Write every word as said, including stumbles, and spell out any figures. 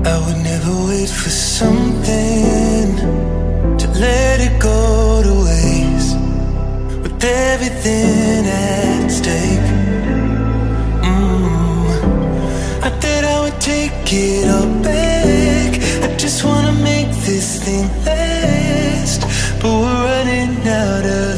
I would never wait for something to let it go to waste, with everything at stake. mm. I thought I would take it all back. I just wanna make this thing last, but we're running out of